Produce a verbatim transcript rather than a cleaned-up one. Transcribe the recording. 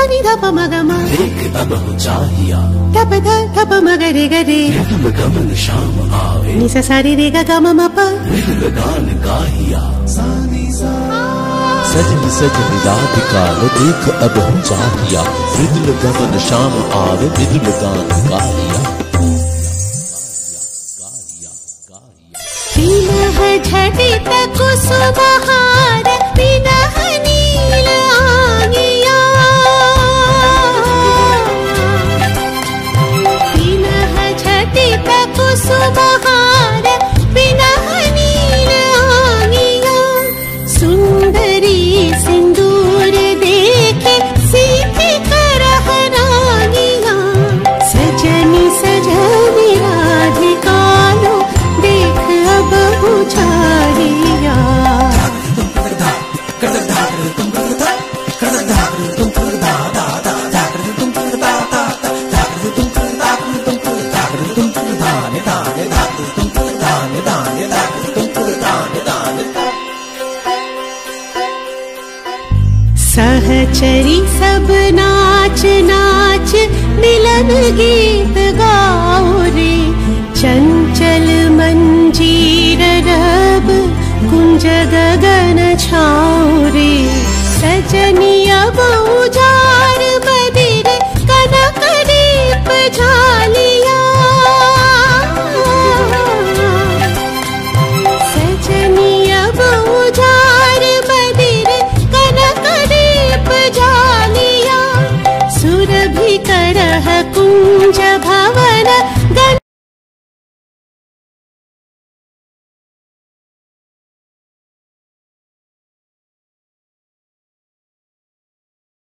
नि ध प म ग म देख अब हो चाहिया ध प ध ध प म ग रे ग रे रिदम गमन शाम आवे नि सा सा रे रे ग ग म म प मृदुल गान गाहिया सजनी सजनी रात काल देख अब हो चाहिया मृदुल गमन शाम आवे मृदुल गान गाहिया विनह झटित कुसुमहार विनह नील आंगिया विनह झटित कुसुमहार विनह नील आंगिया सुंदरी सिंदूर देखे सीते करह रागिया सजनी सजनी राधिकालो देख अब बुझारिया सहचरी सब नाच नाच मिलन गीत गाओ रे चंचल मंजीर रब कुंज गगन छाओ रे सजनी अब उजाड़ बदिर कनक दीप झालिया सजनी अब उजाड़ बदिर कनक दीप झालिया सुरभि करह कुंज भा